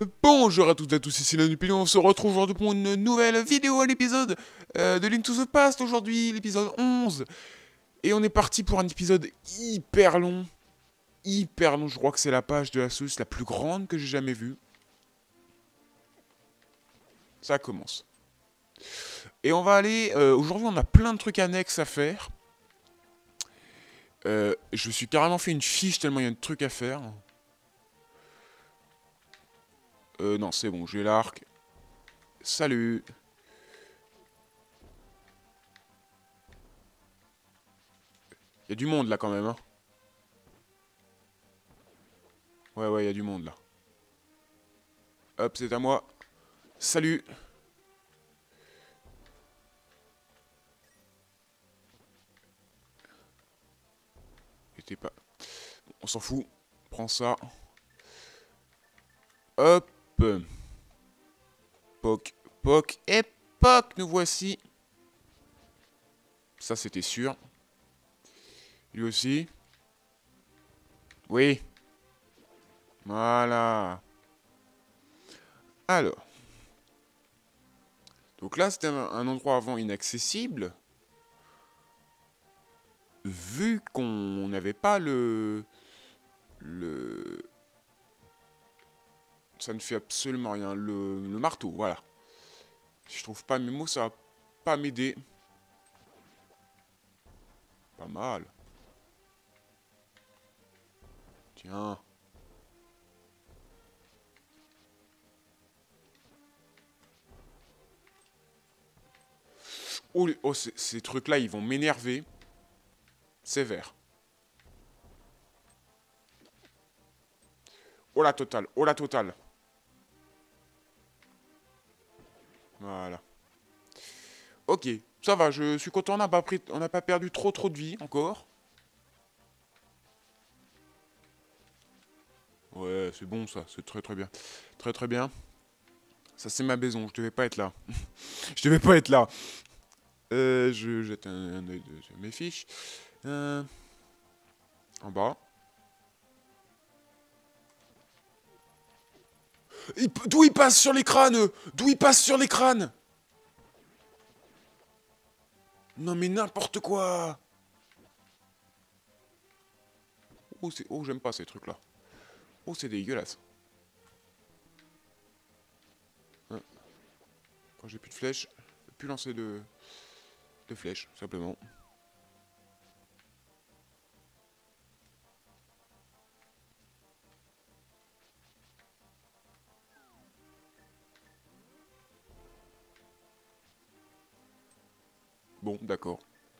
Bonjour à toutes et à tous, ici Lanupilio, on se retrouve aujourd'hui pour une nouvelle vidéo à l'épisode de Link to the Past, aujourd'hui l'épisode 11. Et on est parti pour un épisode hyper long, je crois que c'est la page de la sauce la plus grande que j'ai jamais vue. Ça commence. Et on va aller, aujourd'hui on a plein de trucs annexes à faire. Je me suis carrément fait une fiche tellement il y a de trucs à faire. Non c'est bon, j'ai l'arc. Salut. Il y a du monde là quand même, hein. Ouais, il y a du monde là. Hop, c'est à moi. Salut. J'étais pas... On s'en fout. Prends ça. Hop. Poc, poc et poc. Nous voici. Ça, c'était sûr. Lui aussi. Oui. Voilà. Alors. Donc là, c'était un endroit avant inaccessible. Vu qu'on n'avait pas le... Ça ne fait absolument rien. Le marteau, voilà. Si je trouve pas mes mots, ça va pas m'aider. Pas mal. Tiens. Oh, oh ces trucs-là, ils vont m'énerver. Sévère. Oh la totale, oh la totale. Voilà. Ok, ça va, je suis content, on n'a pas perdu trop de vie encore. Ouais, c'est bon ça, c'est très bien. Très bien. Ça c'est ma maison, je devais pas être là. Je devais pas être là. Je jette un œil sur mes fiches. En bas. D'où il passe sur les crânes? D'où il passe sur les crânes? Non mais n'importe quoi. Oh, oh j'aime pas ces trucs-là. Oh, c'est dégueulasse. Hein. Quand j'ai plus de flèches, je peux plus lancer de flèches, simplement. Bon, d'accord.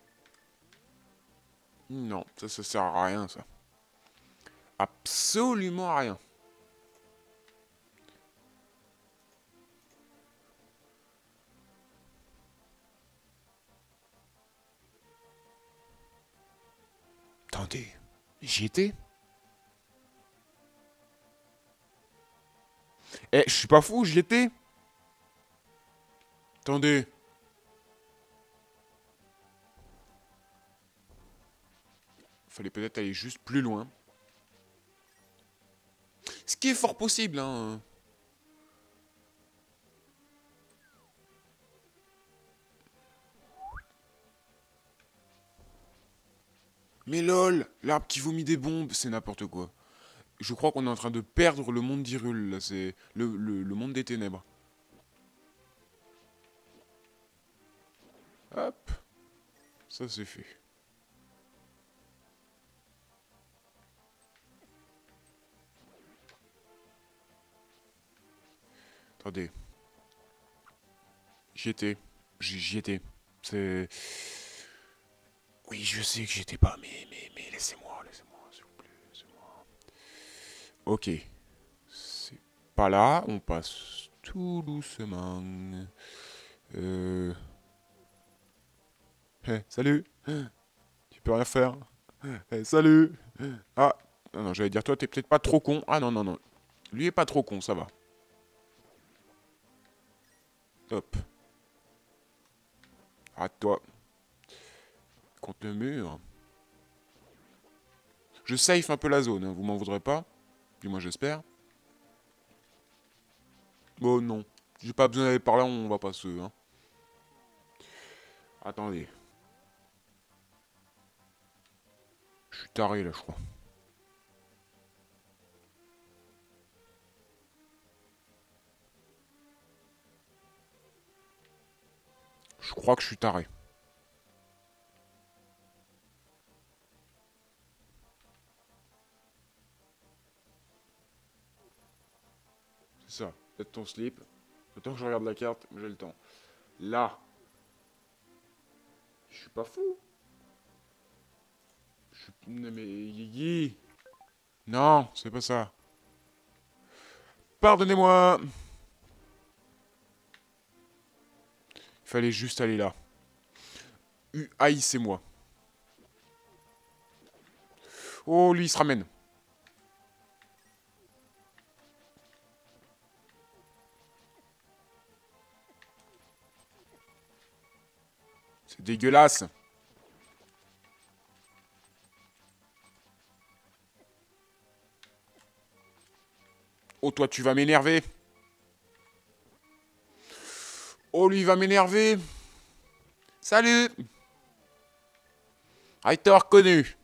Non, ça sert à rien, ça. Absolument à rien. Attendez, j'y étais? Eh, je suis pas fou, j'y étais? Attendez. Fallait peut-être aller juste plus loin. Ce qui est fort possible, hein. Mais lol, l'arbre qui vomit des bombes, c'est n'importe quoi. Je crois qu'on est en train de perdre le monde d'Hyrule, là, c'est le monde des ténèbres. Hop, ça c'est fait. Attendez. J'y étais. J'y étais. C'est... Oui, je sais que j'étais pas, mais laissez-moi, s'il vous plaît, laissez-moi. Ok. C'est pas là, on passe tout doucement. Euh... Salut. Tu peux rien faire. Salut. Ah, non, j'allais dire, toi, t'es peut-être pas trop con. Ah, non. Lui est pas trop con, ça va. Hop. À toi. Contre le mur. Je safe un peu la zone, hein, vous m'en voudrez pas. Du moins, j'espère. Oh non. J'ai pas besoin d'aller par là, on va pas se... Hein. Attendez. Je suis taré là, je crois. Je crois que je suis taré. C'est ça. Peut-être ton slip. Le temps que je regarde la carte, j'ai le temps. Là. Je suis pas fou. Je suis... Mais... Yigi. Non, c'est pas ça. Pardonnez-moi. Il fallait juste aller là. Haïssez-moi. Oh, lui, il se ramène. C'est dégueulasse. Oh, toi, tu vas m'énerver. Oh, lui, il va m'énerver. Salut. Ah, il t'a reconnu.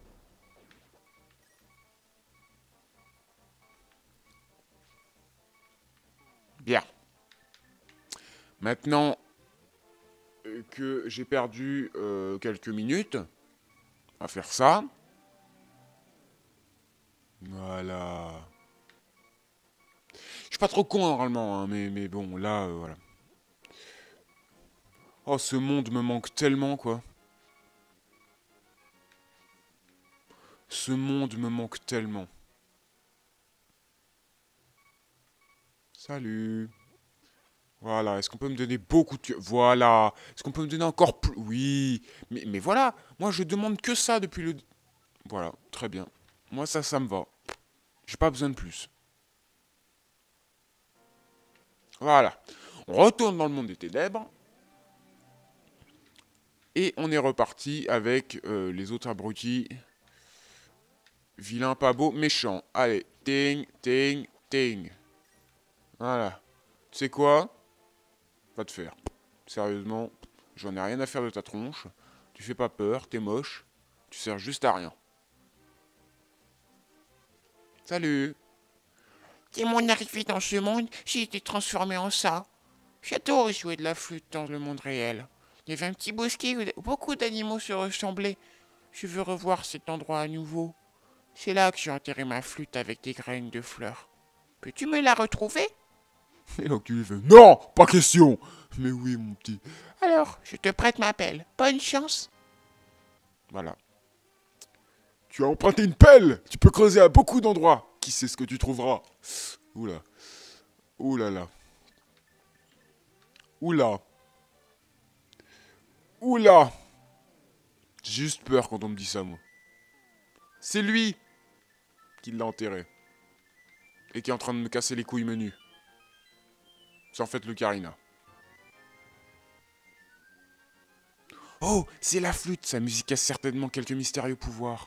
Bien. Maintenant que j'ai perdu quelques minutes à faire ça. Voilà. Je suis pas trop con normalement, hein, mais bon, là, voilà. Oh, ce monde me manque tellement, quoi. Ce monde me manque tellement. Salut. Voilà, est-ce qu'on peut me donner beaucoup de... Voilà. Est-ce qu'on peut me donner encore plus... Oui. Mais voilà, moi je demande que ça depuis le... Voilà, très bien. Moi ça me va. J'ai pas besoin de plus. Voilà. On retourne dans le monde des ténèbres. Et on est reparti avec les autres abrutis. Vilain, pas beau, méchant. Allez, ting, ting, ting. Voilà. Tu sais quoi? Va te faire. Sérieusement, j'en ai rien à faire de ta tronche. Tu fais pas peur, t'es moche. Tu sers juste à rien. Salut. Dès mon arrivée dans ce monde, j'ai été transformé en ça. J'adore jouer de la flûte dans le monde réel. Il y avait un petit bosquet où beaucoup d'animaux se ressemblaient. Je veux revoir cet endroit à nouveau. C'est là que j'ai enterré ma flûte avec des graines de fleurs. Peux-tu me la retrouver? Et l'enculé fait non, pas question. Mais oui, mon petit. Alors, je te prête ma pelle. Bonne chance. Voilà. Tu as emprunté une pelle. Tu peux creuser à beaucoup d'endroits. Qui sait ce que tu trouveras? Oula. Oula là. Oula. Oula. J'ai juste peur quand on me dit ça, moi. C'est lui qui l'a enterré. Et qui est en train de me casser les couilles menues. C'est en fait le Karina. Oh, c'est la flûte. Sa musique a certainement quelques mystérieux pouvoirs.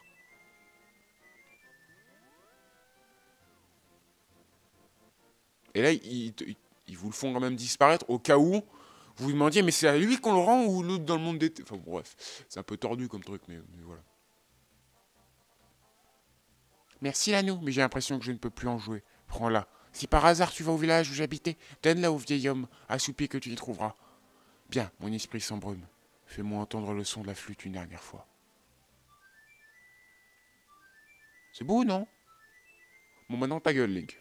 Et là, ils vous le font quand même disparaître au cas où vous vous demandiez, mais c'est à lui qu'on le rend ou l'autre dans le monde des... Enfin bref, c'est un peu tordu comme truc, mais voilà. Merci l'anneau, mais j'ai l'impression que je ne peux plus en jouer. Prends-la. Si par hasard tu vas au village où j'habitais, donne-la au vieil homme, assoupi que tu y trouveras. Bien, mon esprit s'embrume. Fais-moi entendre le son de la flûte une dernière fois. C'est beau, non? Bon, maintenant ta gueule, Link.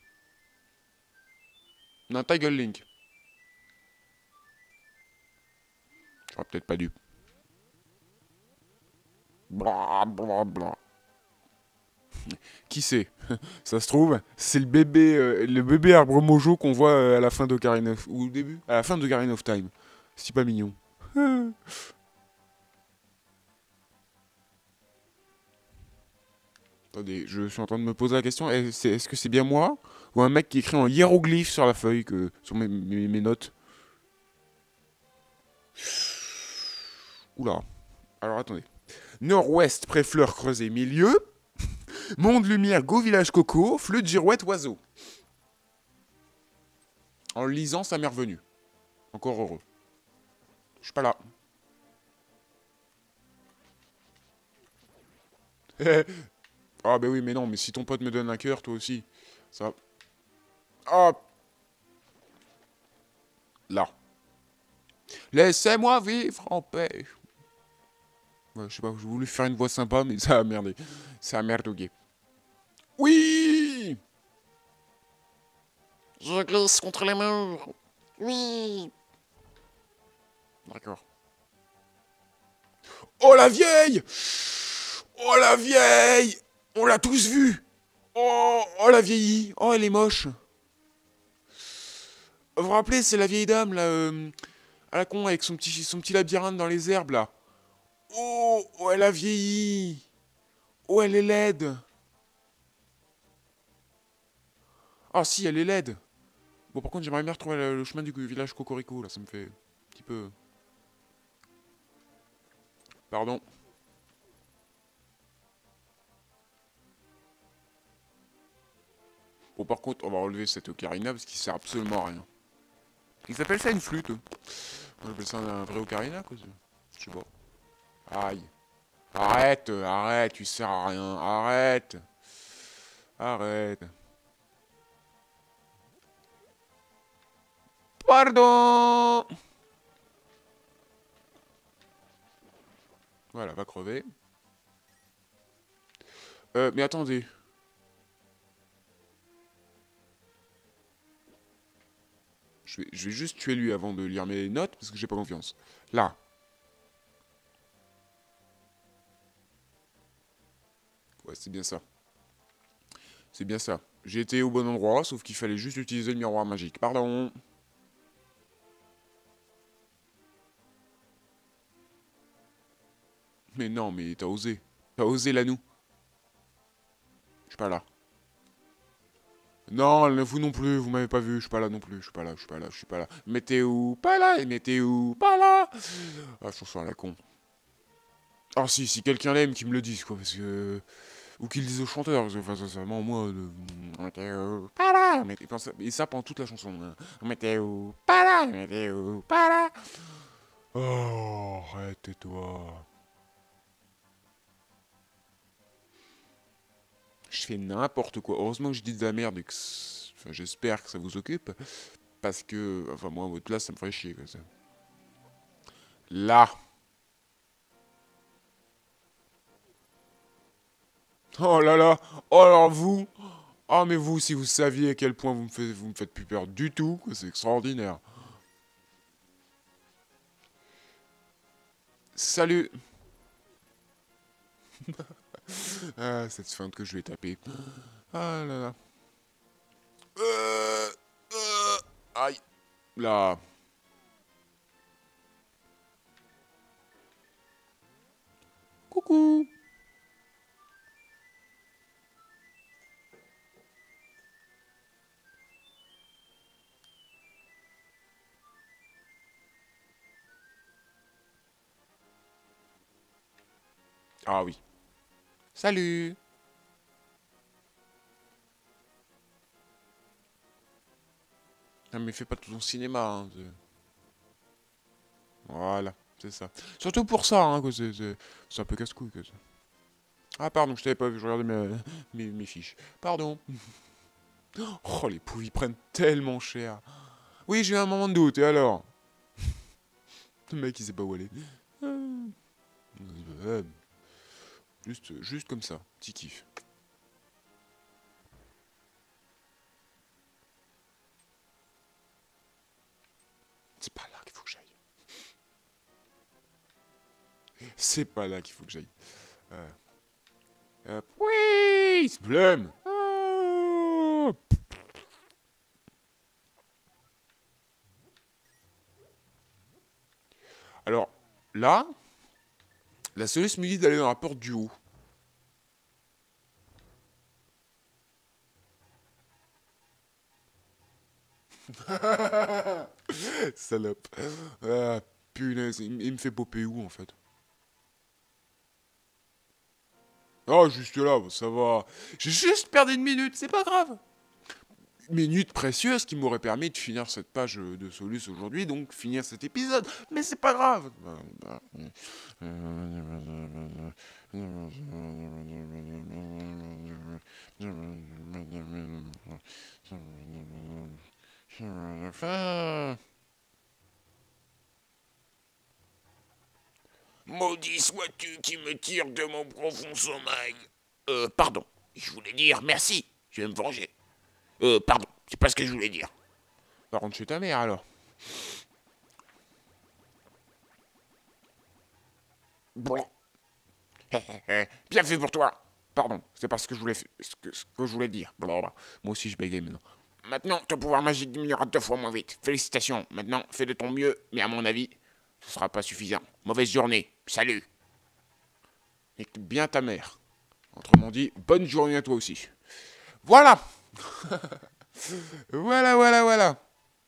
Non, ta gueule, Link. J'aurais peut-être pas dû. Bla bla bla. Qui sait? Ça se trouve, c'est le bébé arbre mojo qu'on voit à la fin d'Ocarina of... Ou au début? À la fin d'Ocarina of Time. C'est pas mignon. Attendez, je suis en train de me poser la question, est-ce que c'est bien moi? Ou un mec qui écrit en hiéroglyphe sur la feuille, sur mes notes? Oula. Alors attendez. Nord-ouest, pré-fleur creusée, milieu. Monde lumière, go village coco, flûte girouette, oiseau. En le lisant, ça m'est revenu. Encore heureux. Je suis pas là. Ah bah oui, mais non, mais si ton pote me donne un cœur, toi aussi. Ça... Ah. Là. Laissez-moi vivre en paix. Ouais, je sais pas, j'ai voulu faire une voix sympa, mais ça a merdé. Ça a merdouillé. Oui. Je glisse contre les murs. Oui. D'accord. Oh la vieille. Oh la vieille. On l'a tous vue. Oh la vieillie. Oh elle est moche. Vous vous rappelez, c'est la vieille dame là, à la con avec son petit labyrinthe dans les herbes là. Oh elle a vieilli. Oh elle est laide. Ah si elle est laide. Bon par contre j'aimerais bien retrouver le chemin du village Cocorico là, ça me fait un petit peu... Pardon. Bon par contre on va relever cette ocarina parce qu'il sert absolument à rien. Ils appellent ça une flûte. On appelle ça un vrai ocarina quoi. Je sais pas. Aïe. Arrête, arrête, tu sers à rien. Arrête. Arrête. Pardon. Voilà, va crever. Mais attendez. Je vais juste tuer lui avant de lire mes notes parce que j'ai pas confiance. Là. Ouais, c'est bien ça. C'est bien ça. J'ai été au bon endroit, sauf qu'il fallait juste utiliser le miroir magique. Pardon. Mais non, mais t'as osé. T'as osé la nous. Je suis pas là. Non, vous non plus, vous m'avez pas vu, je suis pas là non plus, je suis pas là, je suis pas là, je suis pas là. Mettez où? Pas là, et mettez où? Pas là. Ah, chanson à la con. Ah si quelqu'un l'aime, qu'il me le dise, quoi, parce que... Ou qu'il le dise au chanteur, parce que, enfin, sincèrement, moi... Mettez où? Pas là. Et ça pendant toute la chanson. Hein. Mettez où? Pas là, mettez où? Pas là. Oh, arrête, toi. Je fais n'importe quoi. Heureusement que je dis de la merde et que... Enfin, j'espère que ça vous occupe. Parce que... Enfin, moi, à votre place, ça me ferait chier, quoi, ça. Là. Oh là là. Oh alors vous. Oh mais vous, si vous saviez à quel point vous me faites plus peur du tout, c'est extraordinaire. Salut. Ah, cette feinte que je vais taper. Ah là là. Euh, euh, aïe. Là. Coucou. Ah oui. Salut. Non mais fais pas tout ton cinéma. Hein, voilà, c'est ça. Surtout pour ça, hein, que c'est un peu casse-couille. Que ça. Ah pardon, je t'avais pas vu, je regardais mes fiches. Pardon. Oh, les poux, ils prennent tellement cher. Oui, j'ai eu un moment de doute, et alors? Le mec, il sait pas où aller. Juste comme ça, petit kiff. C'est pas là qu'il faut que j'aille. C'est pas là qu'il faut que j'aille. Oui, c'est blême. Alors, là, la solution me dit d'aller dans la porte du haut. Salope. Ah, punaise, il me fait popper où en fait? Oh, juste là, ça va. J'ai juste perdu une minute, c'est pas grave. minutes précieuses qui m'auraient permis de finir cette page de Solus aujourd'hui, donc finir cet épisode. Mais c'est pas grave. Maudit sois-tu qui me tire de mon profond sommeil. Pardon. Je voulais dire merci. Je vais me venger. Pardon. C'est pas ce que je voulais dire. Va rentrer chez ta mère alors. Bon. Bien fait pour toi. Pardon, c'est pas ce que je voulais, ce que je voulais dire. Blablabla. Moi aussi je bégaye maintenant. Maintenant, ton pouvoir magique diminuera 2 fois moins vite. Félicitations. Maintenant, fais de ton mieux, mais à mon avis, ce sera pas suffisant. Mauvaise journée. Salut. Écoute bien ta mère. Autrement dit, bonne journée à toi aussi. Voilà. Voilà.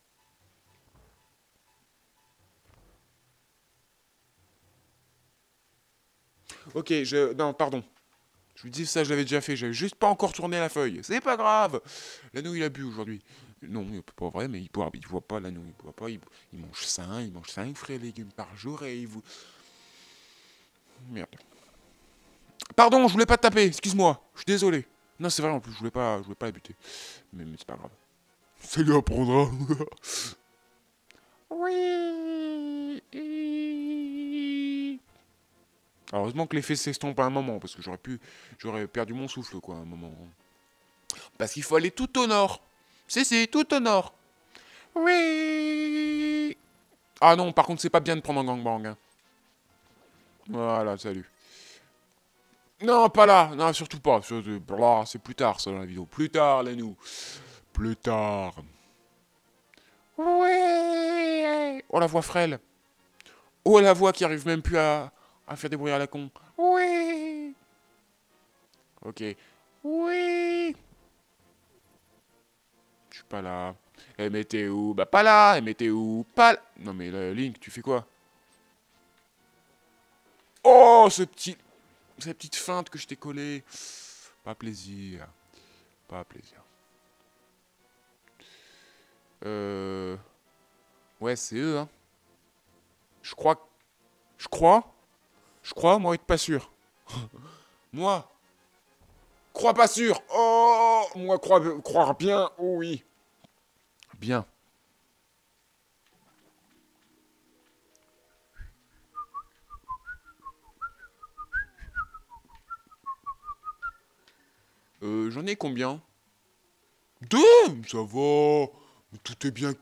Ok, non, pardon. Je vous dis ça, je l'avais déjà fait. J'avais juste pas encore tourné la feuille. C'est pas grave. L'anneau, il a bu aujourd'hui. Non, pas vrai, mais il boit pas l'anneau. Il boit pas. Il mange sain. Il mange 5 fruits et légumes par jour et il vous. Merde. Pardon, je voulais pas te taper. Excuse-moi. Je suis désolé. Non, c'est vrai en plus. Je voulais pas la buter. Mais c'est pas grave. Ça lui apprendra. Oui. Alors, heureusement que l'effet s'estompe à un moment, parce que j'aurais perdu mon souffle, quoi, à un moment. Parce qu'il faut aller tout au nord. Si, tout au nord. Oui. Ah non, par contre, c'est pas bien de prendre un gangbang. Hein. Voilà, salut. Non, pas là. Non, surtout pas. C'est plus tard, ça, dans la vidéo. Plus tard, là, nous. Plus tard. Oui. Oh, la voix frêle. Oh, la voix qui arrive même plus à faire des bruits à la con. Oui. Ok. Oui. Je suis pas là. Eh, mais t'es où? Bah, pas là. Eh, mais t'es où? Pas là. Non, mais là, Link, tu fais quoi? Oh, cette petite feinte que je t'ai collée. Pas plaisir. Pas plaisir. Ouais, c'est eux, hein. Je crois. Je crois, moi, être pas sûr. Moi. Crois pas sûr. Oh, moi, croire bien. Oh oui. Bien. J'en ai combien? 2. Ça va. Tout est bien.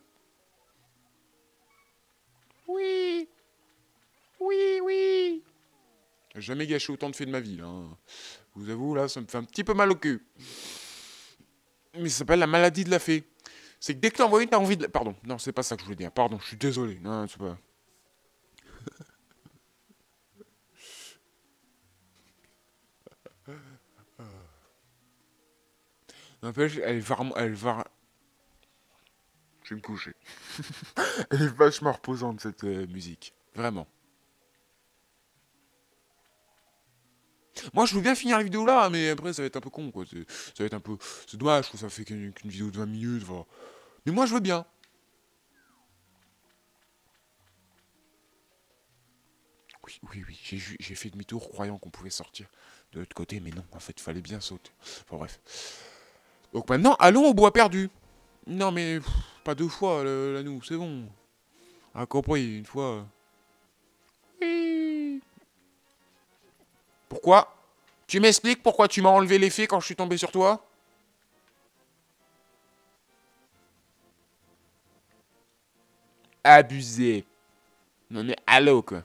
Oui. Oui. J'ai jamais gâché autant de faits de ma vie, là. Hein. Je vous avoue, là, ça me fait un petit peu mal au cul. Mais ça s'appelle la maladie de la fée. C'est que dès que t'as envoyé, t'as envie de... Pardon, non, c'est pas ça que je voulais dire. Pardon, je suis désolé. Non, c'est pas... N'empêche, elle va... Je vais me coucher. Elle est vachement reposante, cette musique. Vraiment. Moi, je veux bien finir la vidéo là, mais après, ça va être un peu con, quoi. Ça va être un peu... C'est dommage, que ça fait qu'une vidéo de 20 minutes, voilà. Mais moi, je veux bien. Oui, j'ai fait demi-tour croyant qu'on pouvait sortir de l'autre côté, mais non, en fait, il fallait bien sauter. Enfin, bref. Donc maintenant, allons au bois perdu. Non, mais pas 2 fois, l'anneau, c'est bon. Ah, compris, une fois. Oui. Pourquoi? Tu m'expliques pourquoi tu m'as enlevé l'effet quand je suis tombé sur toi? Abusé. Non mais allô quoi.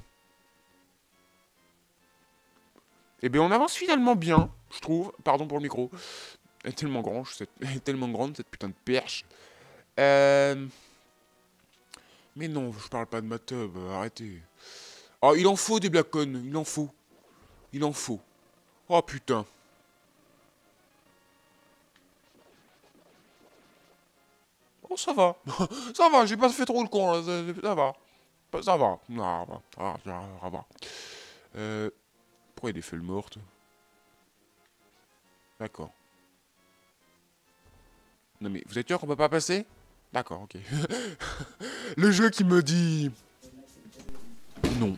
Eh bien on avance finalement bien, je trouve. Pardon pour le micro. Elle est tellement grande, elle est tellement grande cette putain de perche. Mais non, je parle pas de ma tub, arrêtez. Oh, il en faut des Blackcon, il en faut. Il en faut. Oh putain. Oh ça va. Ça va, j'ai pas fait trop le con là, ça va. Ça va. Non, ça va. Pourquoi il y a des feuilles mortes? D'accord. Non mais, vous êtes sûr qu'on peut pas passer? D'accord, ok. Le jeu qui me dit... Non.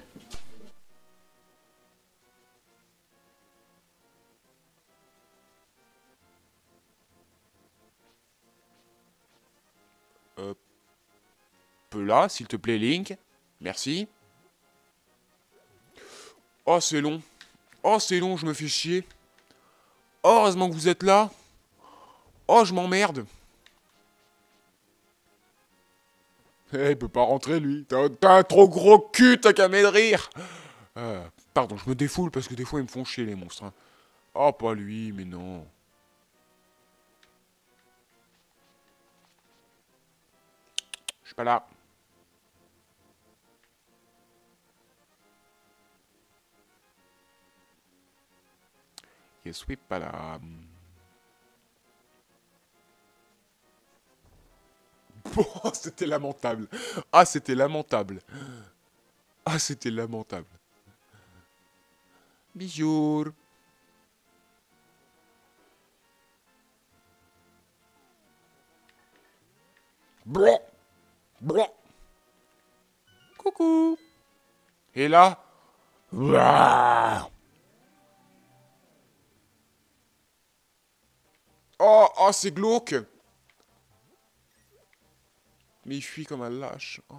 Peu là, s'il te plaît, Link. Merci. Oh, c'est long. Oh, c'est long, je me fais chier. Oh, heureusement que vous êtes là. Oh, je m'emmerde. Eh, il peut pas rentrer, lui. T'as un trop gros cul, t'as qu'à de rire. Pardon, je me défoule parce que des fois, ils me font chier, les monstres. Hein. Oh, pas lui, mais non. Je suis pas là. Je suis pas là. Bon, c'était lamentable. Ah, c'était lamentable. Ah, c'était lamentable. Bisous. Blah, blah. Coucou. Et là... Blah. Oh, oh, c'est glauque. Mais il fuit comme un lâche. Oh.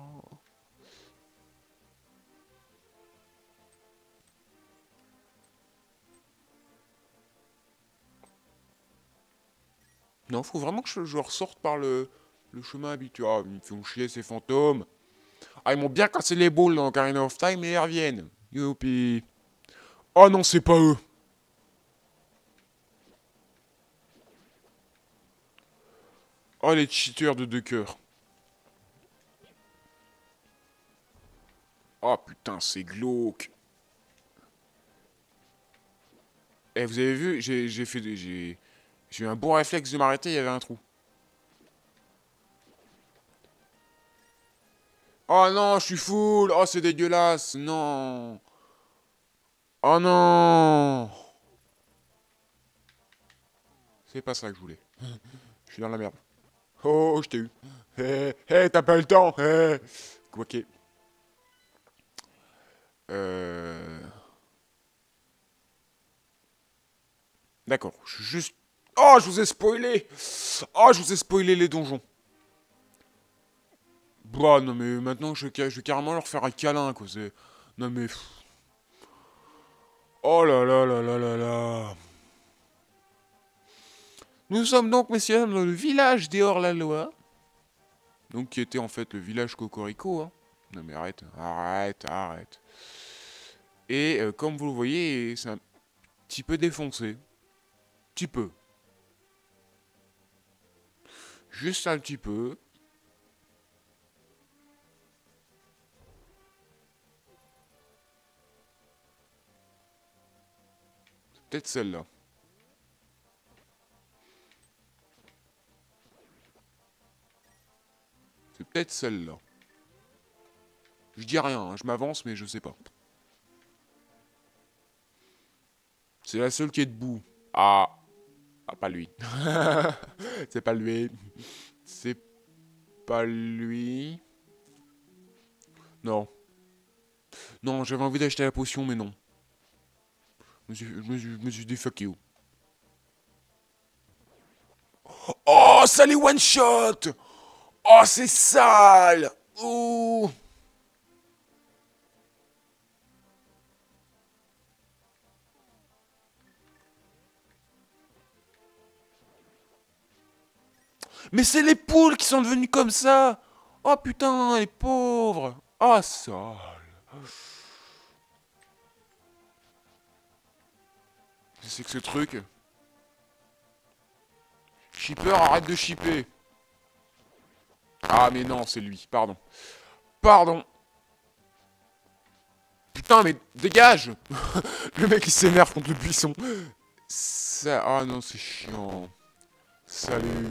Non, faut vraiment que je ressorte par le chemin habituel. Ah, ils me font chier ces fantômes. Ah, ils m'ont bien cassé les boules dans Ocarina of Time, mais ils reviennent. Youpi. Oh non, c'est pas eux. Oh, les cheaters de deux cœurs. Oh putain, c'est glauque. Eh, vous avez vu, j'ai fait j'ai eu un bon réflexe de m'arrêter, il y avait un trou. Oh non, je suis full. Oh, c'est dégueulasse. Non. Oh non. C'est pas ça que je voulais. Je suis dans la merde. Oh, je t'ai eu. Hé, hé, t'as pas eu le temps. Hé. Quoique. Euh... D'accord, je suis juste... Oh, je vous ai spoilé. Oh, je vous ai spoilé les donjons. Bah, non mais maintenant, je vais carrément leur faire un câlin, quoi. Non mais... Oh là là là là là là. Nous sommes donc, messieurs, dans le village des Hors-la-Loi. Donc, qui était en fait le village Cocorico, hein. Non mais arrête, arrête, arrête. Et comme vous le voyez, c'est un petit peu défoncé. Petit peu. Juste un petit peu. Peut-être celle-là. C'est peut-être celle-là. Je dis rien, hein, je m'avance, mais je sais pas. C'est la seule qui est debout. Ah. Ah, pas lui. C'est pas lui. C'est pas lui. Non. Non, j'avais envie d'acheter la potion, mais non. Je me suis dit fuck you. Oh, ça les one shot. Oh, c'est sale. Ouh. Mais c'est les poules qui sont devenues comme ça. Oh putain, les pauvres. Oh, sale. Qu'est-ce que c'est que ce truc? Shipper, arrête de shipper. Ah, mais non, c'est lui. Pardon. Pardon. Putain, mais dégage. Le mec, il s'énerve contre le buisson. Ça... Ah non, c'est chiant. Salut.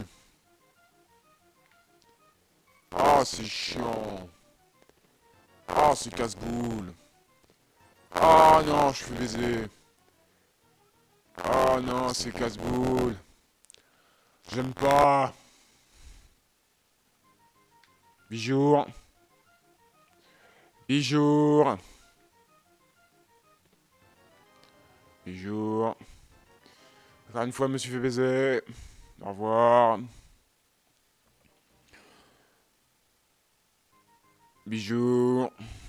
Ah, c'est chiant. Ah, c'est casse-boule. Ah non, je suis baisé. Ah non, c'est casse-boule. J'aime pas. Bijour. Bijour. Bijour. Encore une fois, je me suis fait baiser. Au revoir. Bijour.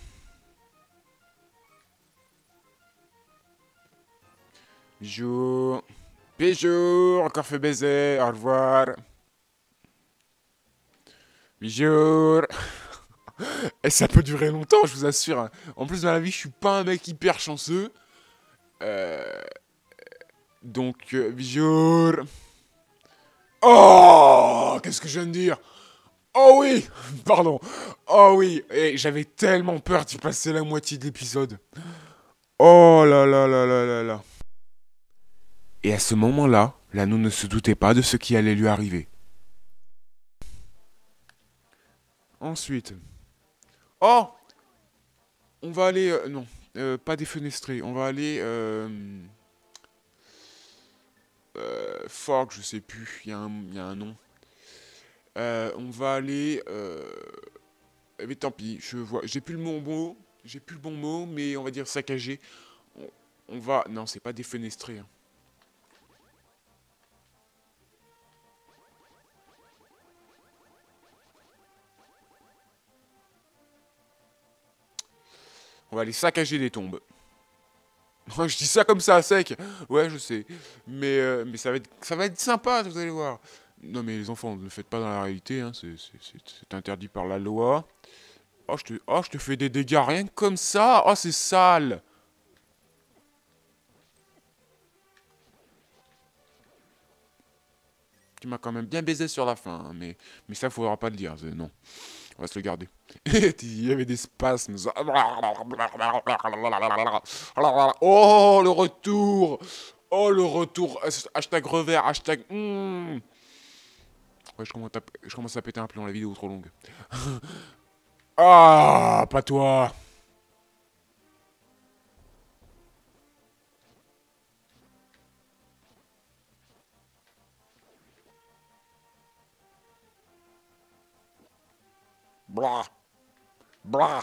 Bijour. Bijour. Encore fait baiser. Au revoir. Bijour. Et ça peut durer longtemps, je vous assure, hein. En plus, dans la vie, je suis pas un mec hyper chanceux. Euh... Donc, bijour. Oh, qu'est-ce que je viens de dire? Oh oui. Pardon. Oh oui. Et j'avais tellement peur d'y passer la moitié de l'épisode. Oh là là là là là là. Et à ce moment-là, l'anneau ne se doutait pas de ce qui allait lui arriver. Ensuite. Oh, on va aller... non, pas défenestrer. On va aller... Fork, je sais plus. Il y a un nom. On va aller... mais tant pis, j'ai plus le bon mot. J'ai plus le bon mot, mais on va dire saccagé. On, on va... Non, c'est pas défenestrer. Hein. On va aller saccager des tombes. Je dis ça comme ça à sec. Ouais, je sais. Mais ça va être sympa, vous allez voir. Non, mais les enfants, ne le faites pas dans la réalité. Hein. C'est interdit par la loi. Oh, je te fais des dégâts rien que comme ça. Oh, c'est sale. Tu m'as quand même bien baisé sur la fin. Hein, mais ça, faudra pas le dire. Non. On va se le garder. Il y avait des spasmes. Oh, le retour. Oh, le retour. Hashtag revers. Hashtag... Ouais, je commence à péter un plomb, la vidéo est trop longue. Ah, pas toi. Blah. Blah.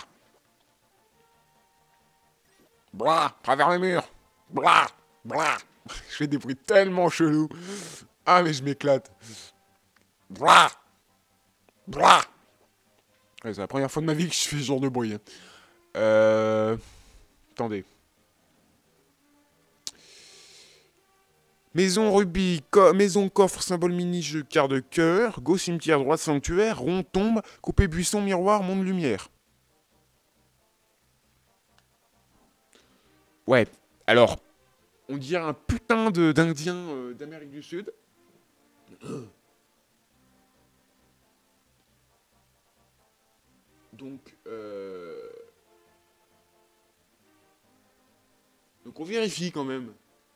Blah. Travers les murs. Blah. Blah. Je fais des bruits tellement chelous. Ah, mais je m'éclate. Blah. Blah. Ouais, c'est la première fois de ma vie que je fais ce genre de bruit. Hein. Attendez. Maison rubis, maison coffre, symbole mini-jeu, quart de cœur, gauche cimetière, droite sanctuaire, rond tombe, coupé buisson, miroir, monde lumière. Ouais, alors, on dirait un putain d'Indien d'Amérique du Sud. Donc, donc on vérifie quand même.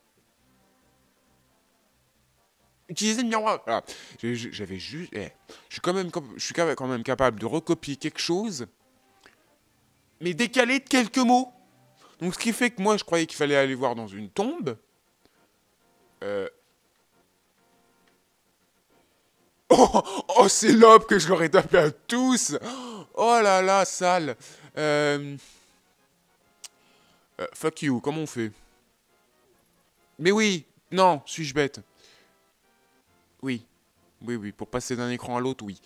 Utiliser le miroir. Voilà. J'avais juste. Je suis quand même capable de recopier quelque chose, mais décalé de quelques mots. Donc, ce qui fait que moi, je croyais qu'il fallait aller voir dans une tombe. Euh... Oh, oh c'est l'aube que je leur ai tapé à tous. Oh là là, sale. Fuck you, comment on fait? Mais oui, non, suis-je bête? Oui, oui, oui, pour passer d'un écran à l'autre, oui.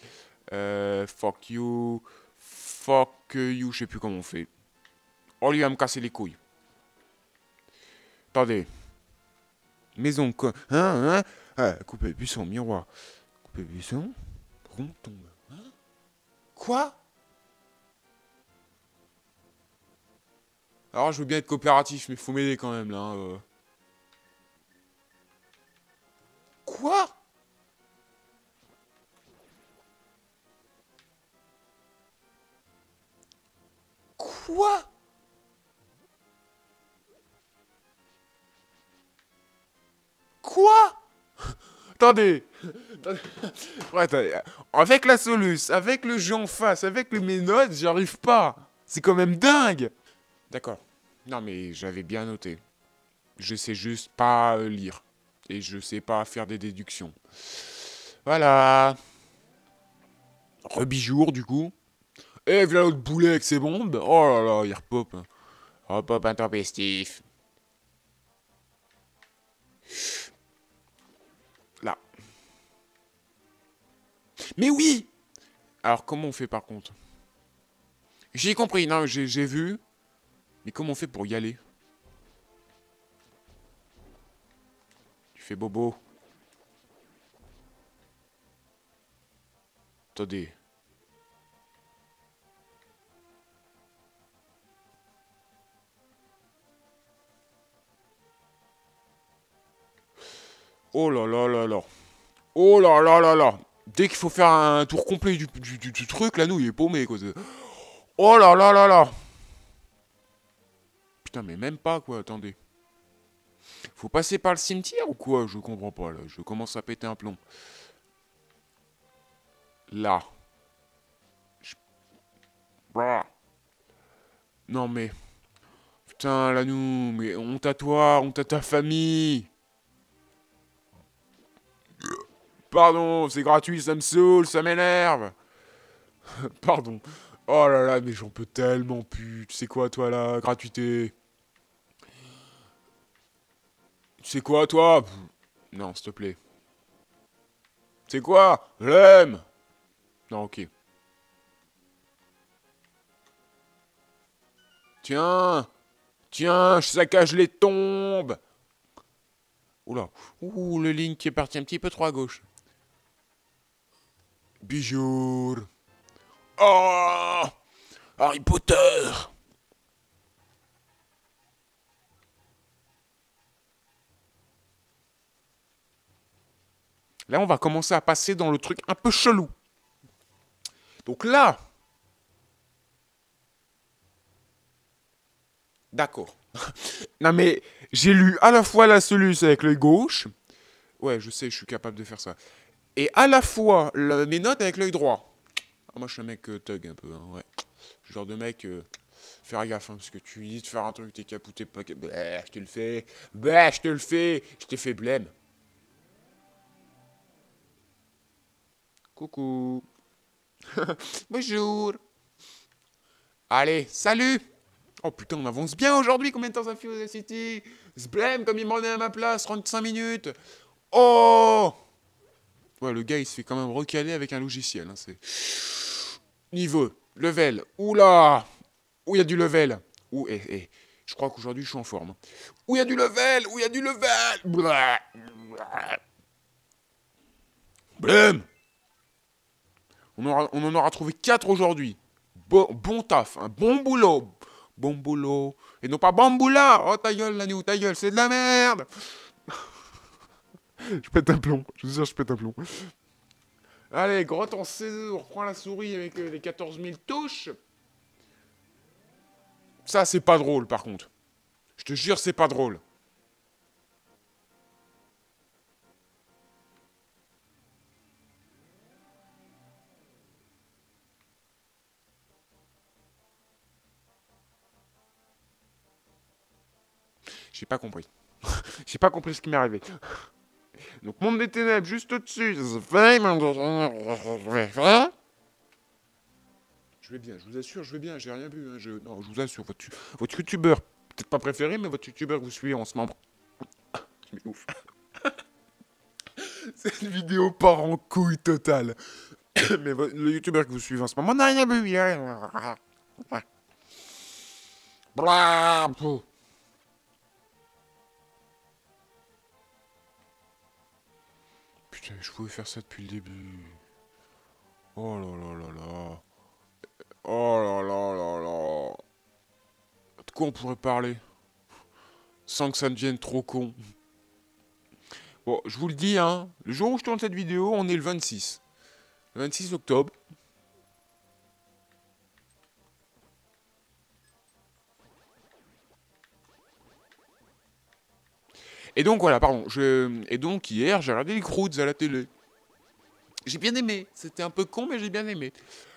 Fuck you, je sais plus comment on fait. Oh, lui va me casser les couilles. Attendez. Maison, quoi? Hein? Ah, couper buisson, miroir. Couper buisson, rond tombe. Hein? Quoi? Alors, je veux bien être coopératif, mais faut m'aider quand même, là. Hein. Quoi? Quoi? Quoi? Attendez. Ouais, attendez. Avec la Solus, avec le jeu en face, avec mes notes, j'y arrive pas. C'est quand même dingue. D'accord. Non, mais j'avais bien noté. Je sais juste pas lire. Et je sais pas faire des déductions. Voilà. Rebijour, du coup. Eh, voilà l'autre boulet avec ses bombes. Oh là là, il repop. Repop intempestif. Là. Mais oui! Alors, comment on fait par contre? J'ai compris, non, j'ai vu. Mais comment on fait pour y aller? Tu fais bobo. Attendez. Oh là là là là. Oh là là là là. Dès qu'il faut faire un tour complet du truc, là, nous, il est paumé, quoi. Oh là là là là. Putain, mais même pas, quoi, attendez. Faut passer par le cimetière ou quoi? Je comprends pas, là. Je commence à péter un plomb. Là. Non, mais... Putain, là, nous... Mais honte à toi, honte à ta famille. Pardon, c'est gratuit, ça me saoule, ça m'énerve. Pardon. Oh là là, mais j'en peux tellement plus. Tu sais quoi, toi, là, gratuité? Tu sais quoi, toi? Non, s'il te plaît. Tu sais quoi? Je l'aime. Non, ok. Tiens. Tiens, je saccage les tombes. Oula. Ouh, le Link qui est parti un petit peu trop à gauche. Bijou. Oh, Harry Potter. Là, on va commencer à passer dans le truc un peu chelou. Donc là... D'accord. Non mais, j'ai lu à la fois la soluce avec l'œil gauche. Ouais, je sais, je suis capable de faire ça. Et à la fois mes notes avec l'œil droit. Ah, moi, je suis un mec thug un peu, hein, ouais. Je suis le genre de mec... faire gaffe, hein, parce que tu dis de faire un truc, t'es capouté, pas... Bah, je te le fais. Bah, je te le fais. Je t'ai fait blême. Coucou. Bonjour. Allez, salut. Oh putain, on avance bien aujourd'hui. Combien de temps ça fait aux City? Sblem, comme il m'en est à ma place, 35 minutes. Oh. Ouais, le gars, il se fait quand même recaler avec un logiciel. Hein, c'est... Niveau, level. Oula. Où il y a du level. Où, je crois qu'aujourd'hui, je suis en forme. Où il y a du level. Où il y a du level. Blême. On en aura trouvé 4 aujourd'hui. Bon taf, hein, bon boulot. Bon boulot. Et non pas bamboula. Oh ta gueule, Lanou, ta gueule, c'est de la merde. Je pète un plomb. Je vous jure, je pète un plomb. Allez, grotte en C2, on reprend la souris avec les 14 000 touches. Ça, c'est pas drôle, par contre. Je te jure, c'est pas drôle. J'ai pas compris. J'ai pas compris ce qui m'est arrivé. Donc, monde des ténèbres, juste au-dessus. Je vais bien, je vous assure, je vais bien, j'ai rien vu. Hein, non, je vous assure, votre youtubeur, peut-être pas préféré, mais votre youtubeur que vous suivez en ce moment. Je m'ouf. Cette vidéo part en couille totale. Mais le youtubeur que vous suivez en ce moment n'a rien vu. Bravo. Putain, je pouvais faire ça depuis le début. Oh là là là là. Oh là là là là. De quoi on pourrait parler sans que ça ne devienne trop con? Bon, je vous le dis, hein, le jour où je tourne cette vidéo, on est le 26. Le 26 octobre. Et donc voilà, pardon. Et donc hier, j'ai regardé les Croods à la télé. J'ai bien aimé. C'était un peu con, mais j'ai bien aimé.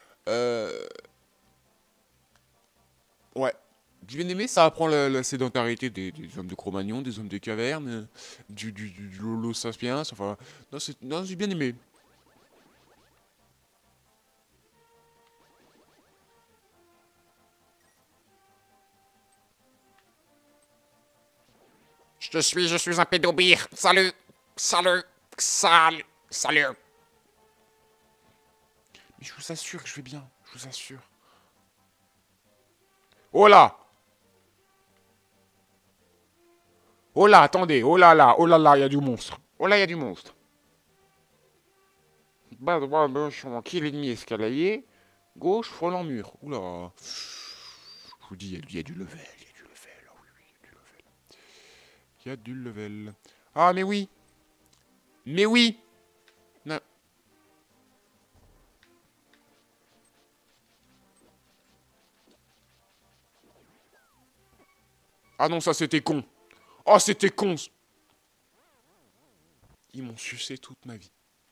Ouais. J'ai bien aimé, ça apprend la sédentarité des hommes de Cro-Magnon, des hommes des cavernes, du Lolo Sapiens. Enfin, non, j'ai bien aimé. Je suis un pédobire. Salut. Salut. Salut. Salut. Mais je vous assure que je vais bien. Je vous assure. Oh là! Oh là, attendez. Oh là, il y a du monstre. Oh là, il y a du monstre. Bas droit, gauche, tranquille, ennemi escalier. Gauche, frôlant mur. Oula. Je vous dis, il y a du level. Il y a du level. Ah oui, oui, il y a du level. Il y a du level. Ah, mais oui. Mais oui. Non. Ah non, ça c'était con. Oh, c'était con. Ils m'ont sucé toute ma vie.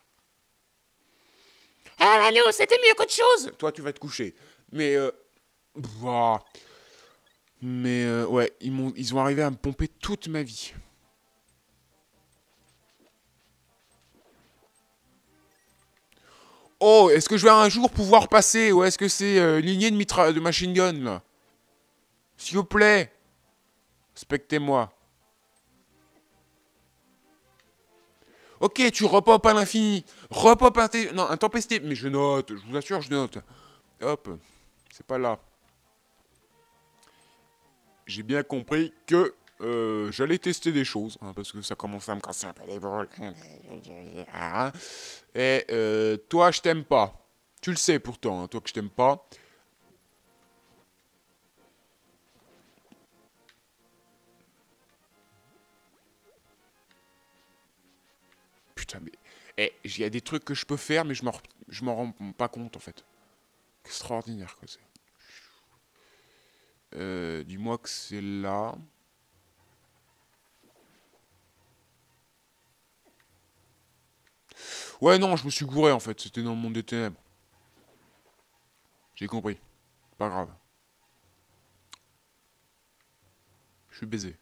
Ah, Manu, c'était mieux qu'autre chose. Toi, tu vas te coucher. Mais, bah, mais, ouais, ils ont arrivé à me pomper toute ma vie. Oh, est-ce que je vais un jour pouvoir passer? Ou est-ce que c'est lignée de machine gun, là? S'il vous plaît. Respectez-moi. Ok, tu repopes à l'infini. Repop non, intempestif. Mais je note, je vous assure, je note. Hop, c'est pas là. J'ai bien compris que j'allais tester des choses, hein, parce que ça commençait à me casser un peu les boules. Hein. Et toi, je t'aime pas. Tu le sais pourtant, hein, toi que je t'aime pas. Putain, mais... il y a des trucs que je peux faire, mais je m'en rends pas compte, en fait. Extraordinaire, quoi, c'est. Dis-moi que c'est là. Ouais, non, je me suis gouré, en fait. C'était dans le monde des ténèbres. J'ai compris. Pas grave. Je suis baisé.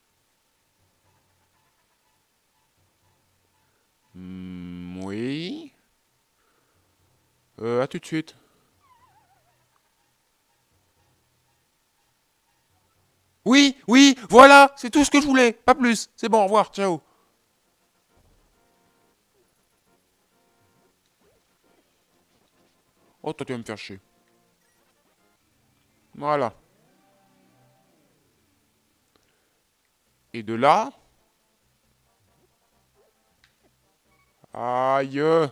Oui. À tout de suite. Oui, oui, voilà, c'est tout ce que je voulais, pas plus. C'est bon, au revoir, ciao. Oh, toi, tu vas me faire chier. Voilà. Et de là... Aïe.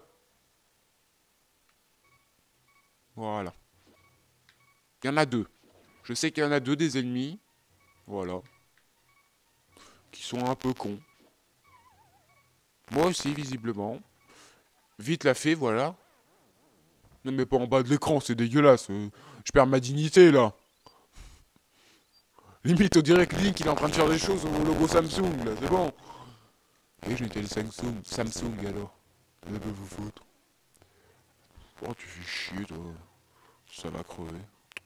Voilà. Il y en a deux. Je sais qu'il y en a deux des ennemis. Voilà. Qui sont un peu cons. Moi aussi, visiblement. Vite la fait, voilà. Ne me mets pas en bas de l'écran, c'est dégueulasse. Je perds ma dignité, là. Limite, on dirait que Link, il est en train de faire des choses au logo Samsung, là, c'est bon. Et je n'étais le Samsung, alors. Je peux vous foutre. Oh, tu fais chier, toi. Ça va crever.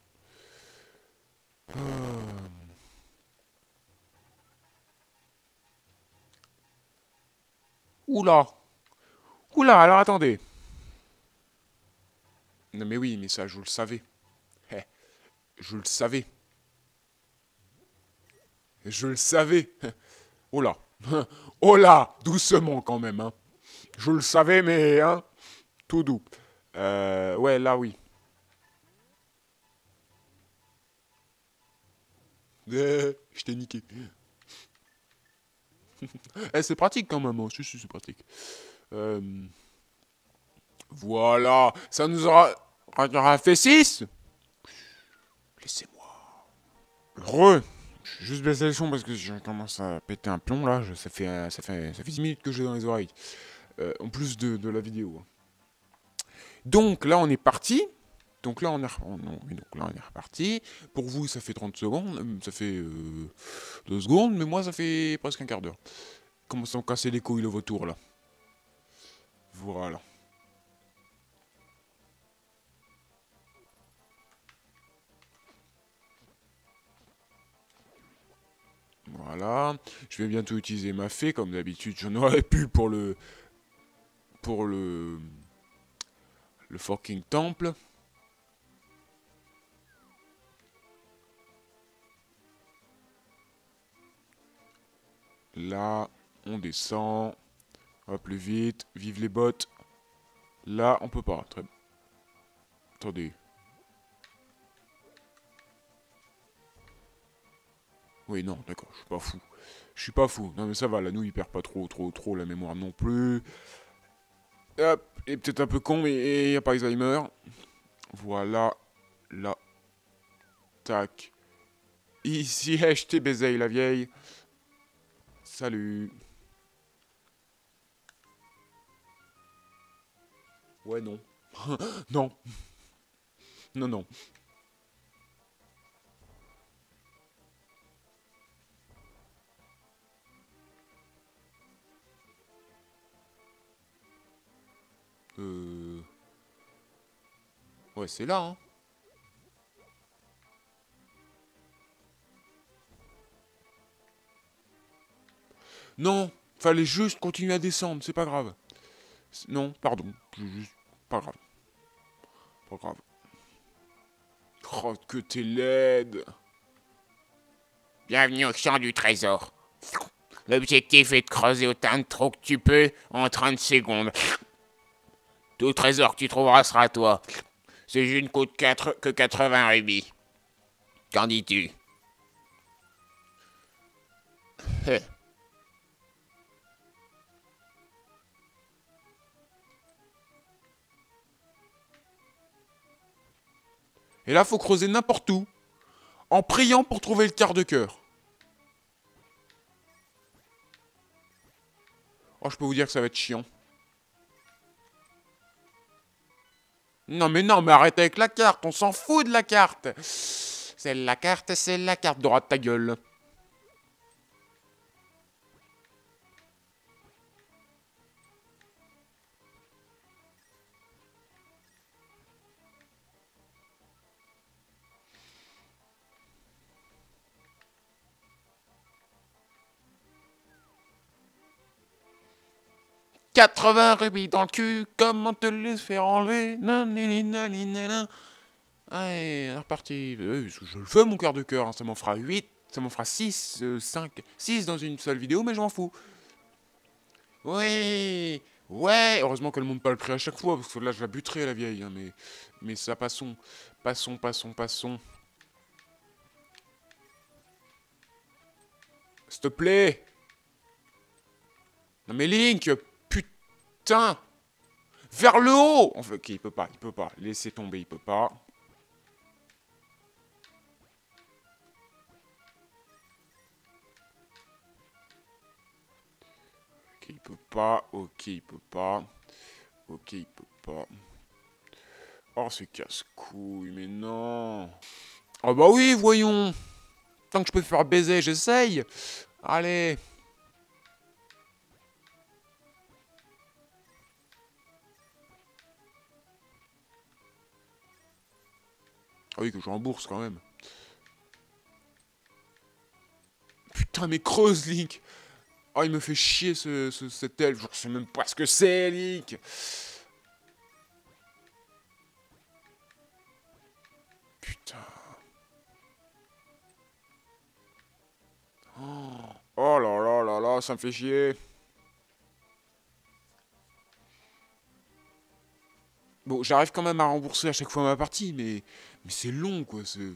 Oula. Oula, alors attendez. Non mais oui, mais ça, je le savais. Eh, je le savais. Je le savais. Oh là. Oh là, doucement quand même. Hein. Je le savais, mais hein, tout doux. Ouais, là oui. Je t'ai niqué. C'est pratique quand même. Hein. Si, c'est pratique. Euh, voilà. Ça nous aura fait 6. Laissez-moi. Heureux. Je vais juste baisser le son parce que je commence à péter un plomb là. Ça fait 10 minutes que j'ai dans les oreilles. En plus de la vidéo. Donc là, on est parti. Donc là, on est reparti. Pour vous, ça fait 30 secondes. Ça fait 2 secondes. Mais moi, ça fait presque un quart d'heure. Commençons à casser les couilles le vautour là. Voilà. Voilà. Je vais bientôt utiliser ma fée, comme d'habitude. J'en aurais pu pour le... Pour le fucking temple. Là, on descend. On va plus vite. Vive les bottes. Là, on peut pas. Très... Attendez. Oui, non, d'accord, je suis pas fou. Je suis pas fou. Non, mais ça va, la nouille, il perd pas trop la mémoire non plus. Hop, il est peut-être un peu con, mais il n'y a pas Alzheimer. Voilà. Là. Tac. Ici, je t'ai baisé, la vieille. Salut. Ouais, non. Non. Non, non. Ouais, c'est là, hein. Non, fallait juste continuer à descendre, c'est pas grave. Non, pardon, juste... Pas grave. Pas grave. Oh, que t'es laide. Bienvenue au champ du trésor. L'objectif est de creuser autant de trous que tu peux en 30 secondes. Tout trésor que tu trouveras sera à toi. Ce jeu ne coûte que 80 rubis. Qu'en dis-tu? Et là, faut creuser n'importe où. En priant pour trouver le quart de cœur. Oh, je peux vous dire que ça va être chiant. Non, mais arrête avec la carte, on s'en fout de la carte. C'est la carte, Dora de ta gueule. « 80 rubis dans le cul, comment te les faire enlever? Nanana. Allez, reparti. Je le fais mon quart de cœur, hein. Ça m'en fera 8, ça m'en fera 6, 5, 6 dans une seule vidéo, mais je m'en fous. Oui, ouais, heureusement qu'elle monte pas le prix à chaque fois, parce que là je la buterai la vieille, hein, mais ça, passons. Passons. S'il te plaît. Non mais Link, putain. Vers le haut. Enfin, ok, il peut pas. Laissez tomber, il peut pas. Ok, il peut pas. Ok, il peut pas. Oh, c'est casse-couille, mais non. Oh bah oui, voyons. Tant que je peux faire baiser, j'essaye. Allez. Ah oui, que je rembourse quand même. Putain, mais creuse, Link. Oh, il me fait chier cet elfe. Je sais même pas ce que c'est, Link. Putain. Oh là, ça me fait chier. Bon, j'arrive quand même à rembourser à chaque fois ma partie, mais c'est long, quoi. C'est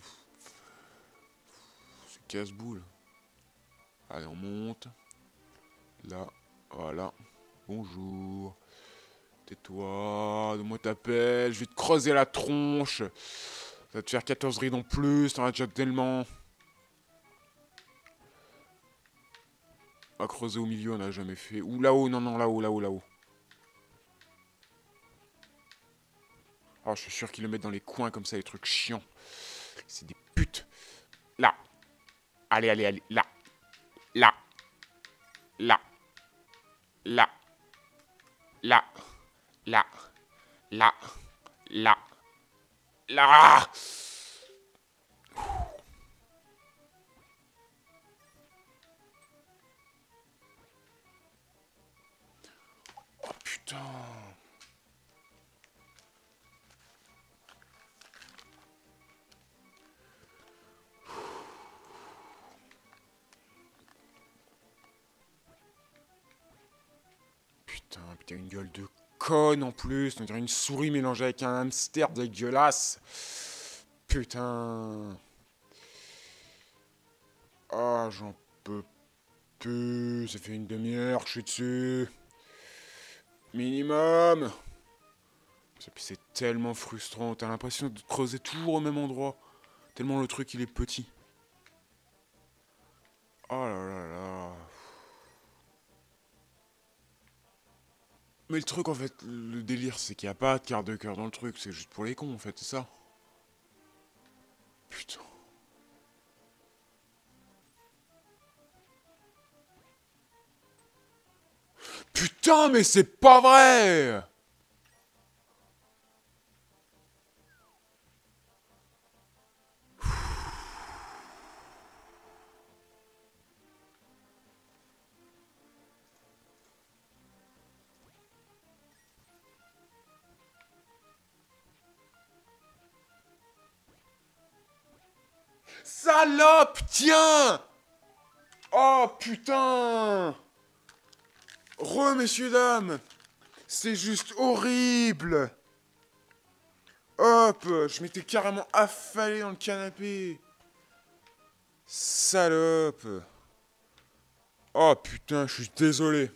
casse-boule. Allez, on monte. Là, voilà. Bonjour. Tais-toi, donne-moi ta pelle, je vais te creuser la tronche. Ça va te faire 14 rides en plus, t'en as déjà tellement. À creuser au milieu, on n'a jamais fait. Ou là-haut, non, là-haut. Oh, je suis sûr qu'ils le mettent dans les coins comme ça, les trucs chiants. C'est des putes. Là. Allez. Là. Là. Là. Là. Là. Là. Là. Là. Là. Oh putain. T'as une gueule de conne en plus. On dirait une souris mélangée avec un hamster dégueulasse. Putain. Ah, j'en peux plus. Ça fait une demi-heure que je suis dessus. Minimum. C'est tellement frustrant. T'as l'impression de creuser toujours au même endroit. Tellement le truc il est petit. Oh là là là. Mais le truc en fait, le délire c'est qu'il n'y a pas de quart de cœur dans le truc. C'est juste pour les cons en fait, c'est ça. Putain. Putain, mais c'est pas vrai! Salope, tiens! Oh putain! Messieurs, dames! C'est juste horrible! Hop! Je m'étais carrément affalé dans le canapé! Salope! Oh putain, je suis désolé.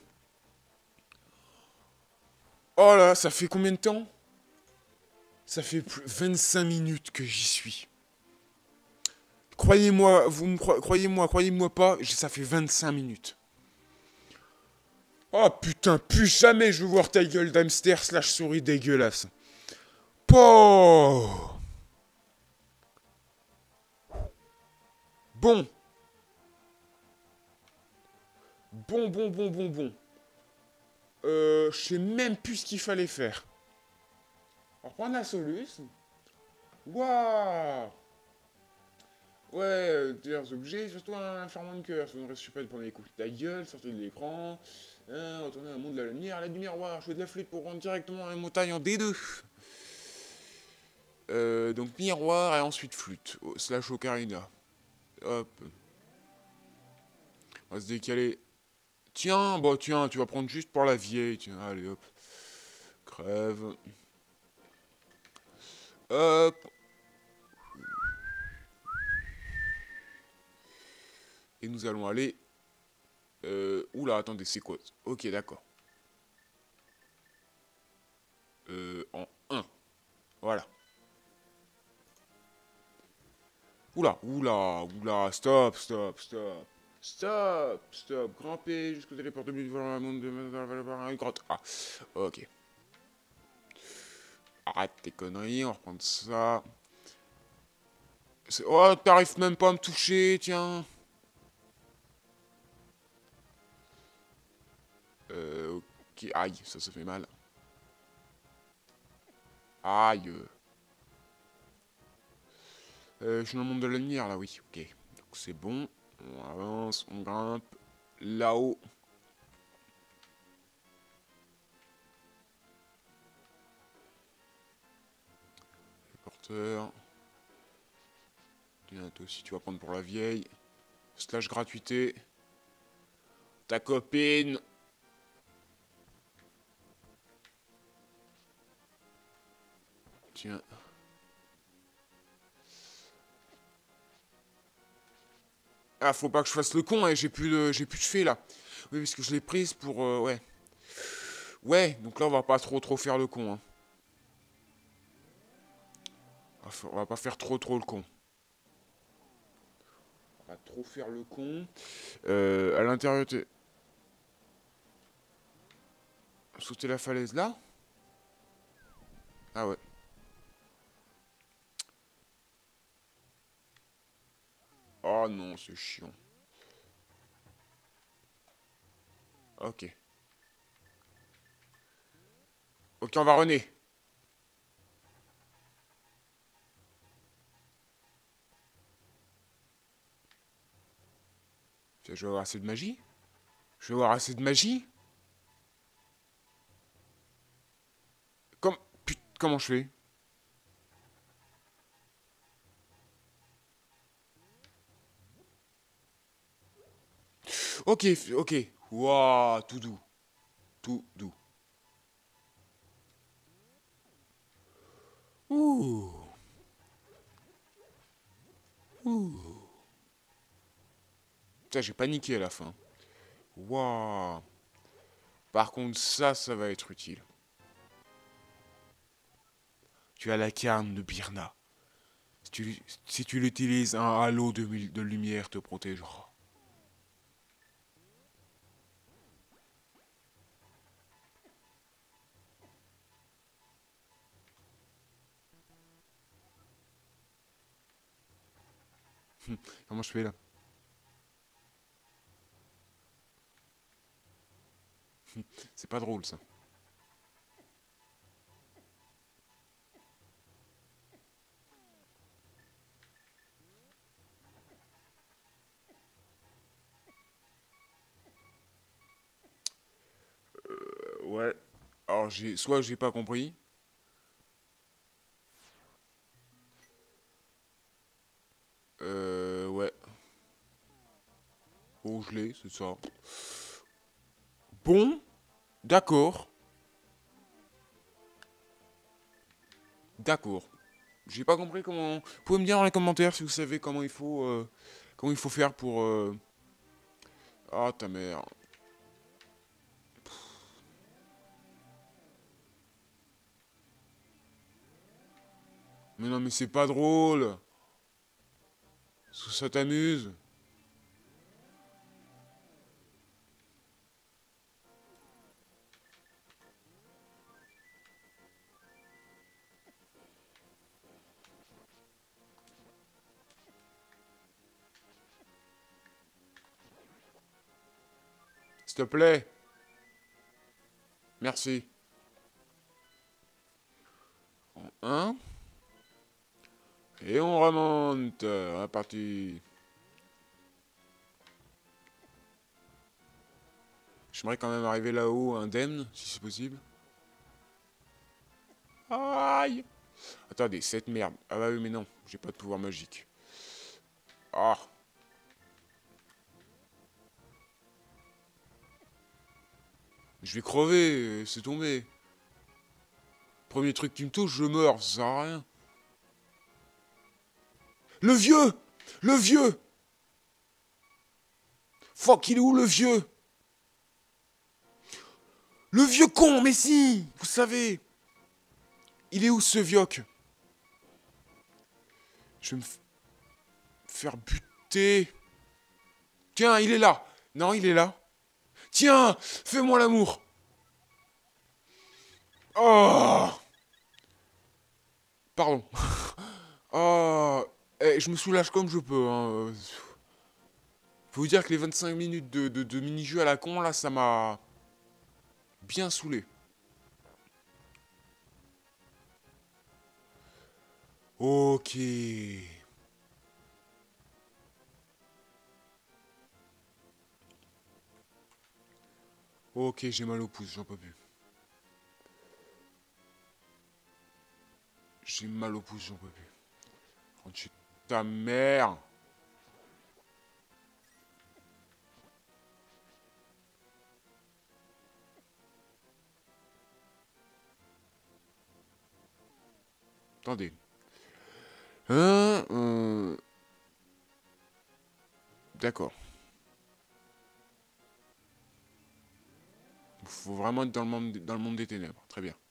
Oh là, ça fait combien de temps? Ça fait 25 minutes que j'y suis. Croyez-moi, croyez-moi pas, ça fait 25 minutes. Oh putain, plus jamais je veux voir ta gueule d'hamster slash souris dégueulasse. Pouh. Bon. Bon. Je sais même plus ce qu'il fallait faire. On va reprendre la soluce. Waouh. Ouais, divers objets, surtout un ferment de cœur. Si vous ne restez pas de prendre les coups de ta gueule, sortez de l'écran. Retournez dans le monde de la lumière, l'aide du miroir, jouez de la flûte pour rendre directement la montagne en D2. Donc miroir et ensuite flûte, slash ocarina. Hop. On va se décaler. Tiens, bah tiens, tu vas prendre juste pour la vieille. Tiens, allez hop. Crève. Hop. Et nous allons aller... oula, attendez, c'est quoi? Ok, d'accord. En 1. Voilà. Oula, stop. Grimper jusqu'au téléport de but dans la monde de une grotte. Ah, ok. Arrête tes conneries, on va reprendre ça. Oh, t'arrives même pas à me toucher, tiens. Ok, aïe, ça fait mal. Aïe. Je suis dans le monde de la lumière, là, oui. Ok, donc c'est bon. On avance, on grimpe. Là-haut. Porteur. Tiens, toi aussi, tu vas prendre pour la vieille. Slash gratuité. Ta copine. Tiens. Ah, faut pas que je fasse le con, hein, j'ai plus de fée là. Oui, parce que je l'ai prise pour... ouais. Ouais, donc là, on va pas trop faire le con. Hein. On va pas faire trop le con. On va trop faire le con. À l'intérieur... Sauter la falaise là? Ah ouais. Oh non, c'est chiant. Ok. Ok, on va renaître. Je vais avoir assez de magie? Je vais avoir assez de magie? Comment je fais? Ok. Waouh, tout doux. Tout doux. Ouh. Ouh. Putain, j'ai paniqué à la fin. Waouh. Par contre, ça va être utile. Tu as la canne de Birna. Si tu l'utilises, un halo de lumière te protégera. Comment je fais là? C'est pas drôle ça. Ouais. Alors soit j'ai pas compris. Ouais. Eau gelée, c'est ça. Bon, d'accord. D'accord. J'ai pas compris comment. Vous pouvez me dire dans les commentaires si vous savez comment il faut faire pour. Ah ta mère. Mais non mais c'est pas drôle. Ça t'amuse. S'il te plaît. Merci. Hein? Et on remonte. Parti. J'aimerais quand même arriver là-haut indemne, si c'est possible. Aïe! Attendez, cette merde. Ah bah oui, mais non, j'ai pas de pouvoir magique. Ah! Je vais crever, c'est tombé. Premier truc qui me touche, je meurs, ça sert à rien. Le vieux! Le vieux! Fuck, il est où le vieux? Le vieux con, mais si! Vous savez! Il est où ce vioc? Je vais me faire buter. Tiens, il est là. Non, il est là. Tiens, fais-moi l'amour. Oh! Pardon. Oh! Je me soulage comme je peux. Hein. Faut vous dire que les 25 minutes de mini-jeu à la con, là, ça m'a bien saoulé. Ok. Ok, j'ai mal au pouce, j'en peux plus. J'ai mal au pouce, j'en peux plus. Rentre chez ta mère. Attendez. Hein, D'accord. Faut vraiment être dans le monde des ténèbres. Très bien.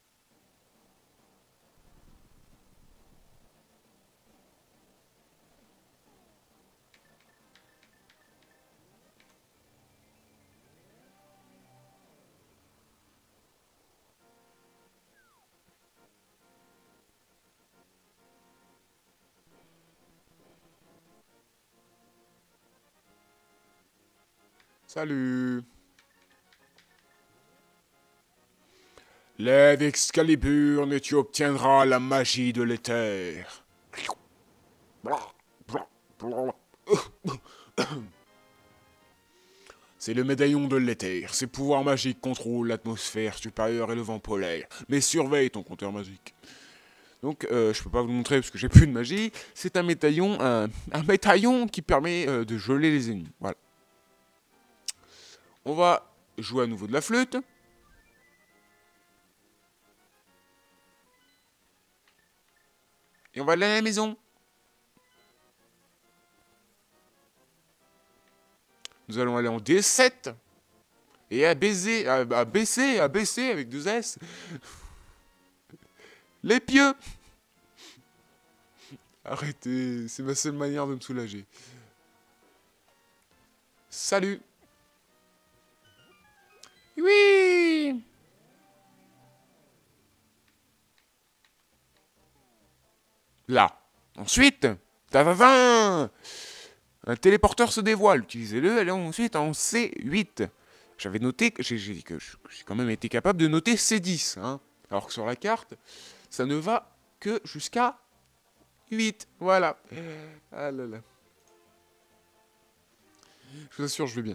Salut. Lève Excalibur et tu obtiendras la magie de l'éther. C'est le médaillon de l'éther. Ses pouvoirs magiques contrôlent l'atmosphère supérieure et le vent polaire. Mais surveille ton compteur magique. Donc, je peux pas vous le montrer parce que j'ai plus de magie. C'est un médaillon, un médaillon qui permet de geler les ennemis. Voilà. On va jouer à nouveau de la flûte. Et on va aller à la maison. Nous allons aller en D7. Et à baiser, à baisser avec 2 S. Les pieux. Arrêtez, c'est ma seule manière de me soulager. Salut. Oui. Là. Ensuite, ta-ta-ta, un téléporteur se dévoile. Utilisez-le, allez ensuite en C8. J'avais noté que j'ai quand même été capable de noter C10. Hein, alors que sur la carte, ça ne va que jusqu'à 8. Voilà. Ah là là. Je vous assure, je vais bien.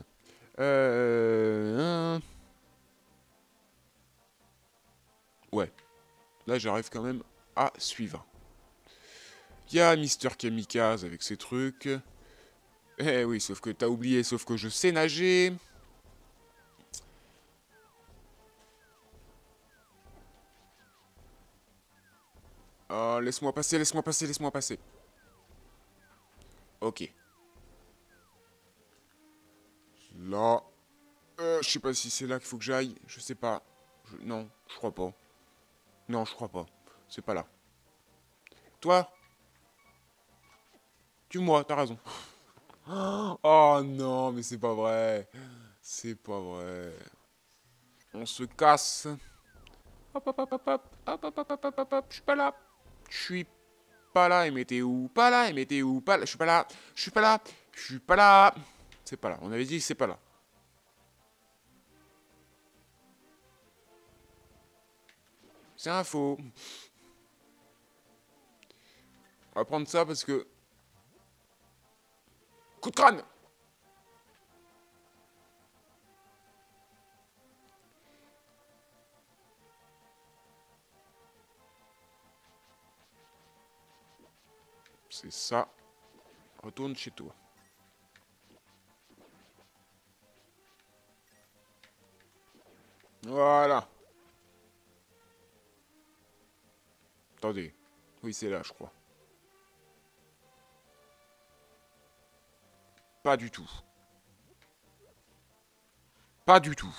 Ouais. Là, j'arrive quand même à suivre. Il y a Mister Kamikaze avec ses trucs. Eh oui, sauf que t'as oublié, sauf que je sais nager. Oh, laisse-moi passer, laisse-moi passer, laisse-moi passer. Ok. Là. Je sais pas si c'est là qu'il faut que j'aille. Je sais pas. Non, je crois pas. Non, je crois pas. C'est pas là. Toi? Tue-moi, t'as raison. Oh non, mais c'est pas vrai. C'est pas vrai. On se casse. Hop, hop, hop, hop, hop, hop, hop, hop, hop, hop, hop, hop. Je suis pas là. Je suis pas là. Et mettez où? Pas là. Et mettez où? Pas là. Je suis pas là. Je suis pas là. Je suis pas là. C'est pas là. On avait dit c'est pas là. C'est un faux. On va prendre ça parce que... Coup de crâne! C'est ça. Retourne chez toi. Voilà. Attendez. Oui, c'est là, je crois. Pas du tout. Pas du tout.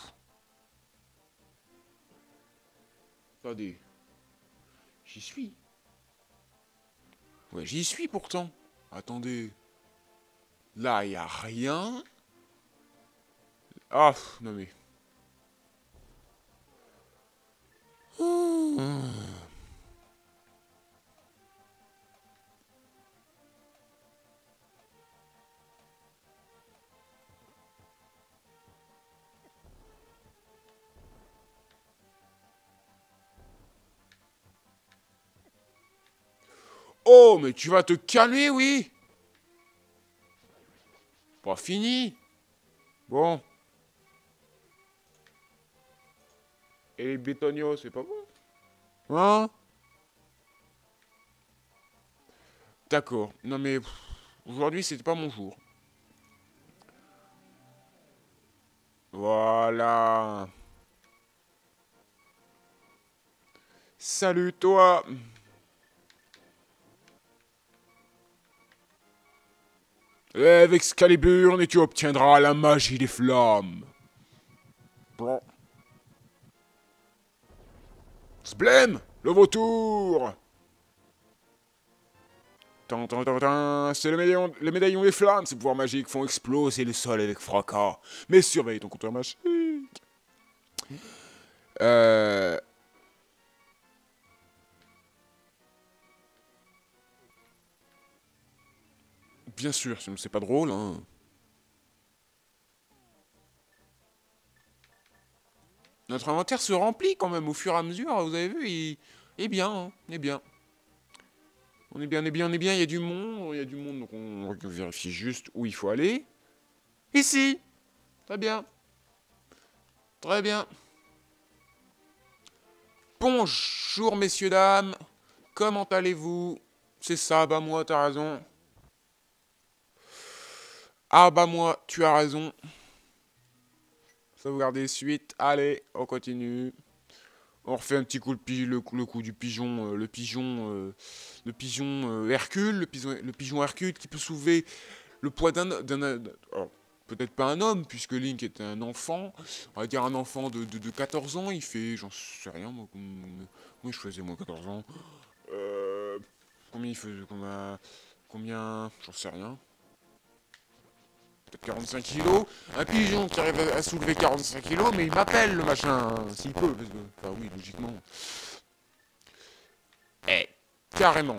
Attendez. J'y suis. Ouais, j'y suis pourtant. Attendez. Là, y a rien. Ah, non mais... Oh, mais tu vas te calmer, oui. Pas fini. Bon. Et les bétonios, c'est pas bon. Hein? D'accord. Non mais... Aujourd'hui, c'était pas mon jour. Voilà. Salut toi. Lève Excalibur et tu obtiendras la magie des flammes. Bon. Sblem, le vautour. C'est le médaillon des flammes. Ces pouvoirs magiques font exploser le sol avec fracas. Mais surveille ton compteur magique. Euh... Bien sûr, sinon c'est pas drôle, hein. Notre inventaire se remplit quand même au fur et à mesure, vous avez vu, il est bien, hein, il est bien. On est bien, on est bien, on est bien, il y a du monde, donc on vérifie juste où il faut aller. Ici. Très bien. Très bien. Bonjour messieurs, dames. Comment allez-vous? C'est ça, bah moi, t'as raison. Ah bah moi, tu as raison. Sauvegarder suite. Allez, on continue. On refait un petit coup le coup du pigeon, le pigeon Hercule, le pigeon Hercule qui peut soulever le poids alors, peut-être pas un homme, puisque Link est un enfant. On va dire un enfant de 14 ans, il fait, j'en sais rien, moi, comment je faisais, moi, 14 ans. Combien il faisait, combien, j'en sais rien. Peut-être 45 kilos. Un pigeon qui arrive à soulever 45 kilos, mais il m'appelle, le machin, s'il peut, parce que, bah oui, logiquement. Eh, carrément.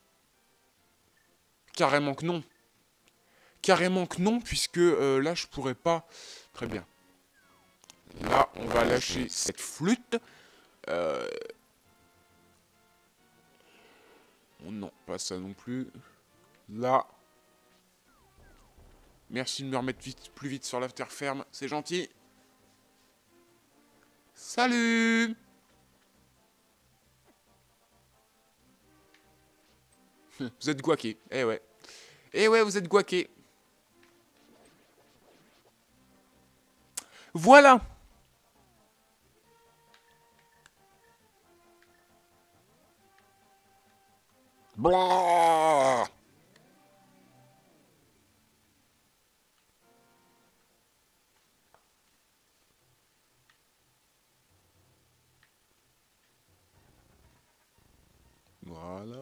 Carrément que non. Carrément que non, puisque là, je pourrais pas. Très bien. Là, on va lâcher cette flûte. Oh non, pas ça non plus. Là. Merci de me remettre plus vite sur la terre ferme, c'est gentil. Salut! Vous êtes guaqués, eh ouais. Eh ouais, vous êtes guaqués. Voilà! Blah! Voilà.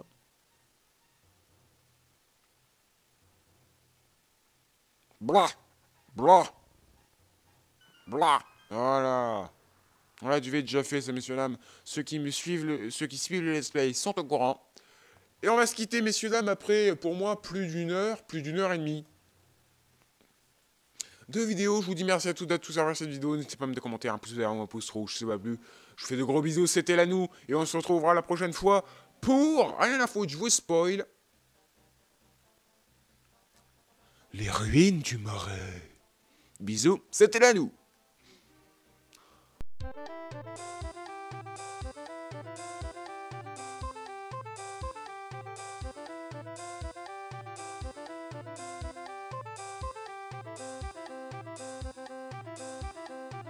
Blah! Blah! Blah! Voilà. Voilà, du déjà fait, ça, messieurs, dames. Ceux qui suivent le let's play sont au courant. Et on va se quitter, messieurs, dames, après, pour moi, plus d'une heure et demie de vidéo. Je vous dis merci à tous d'avoir cette vidéo. N'hésitez pas à me commenter un pouce vert ou un pouce rouge, je sais pas plus. Je vous fais de gros bisous, c'était la nous. Et on se retrouvera la prochaine fois pour, rien à foutre, je vous spoil, les ruines du marais. Bisous, c'était la nous.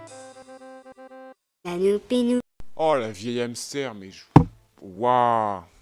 La loupinou. Oh, la vieille hamster, mais je... Waouh.